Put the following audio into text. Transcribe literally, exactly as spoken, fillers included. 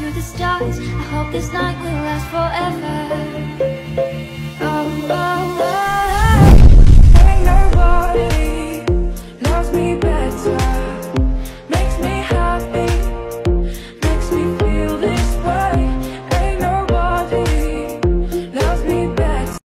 the stars. I hope this night will last forever.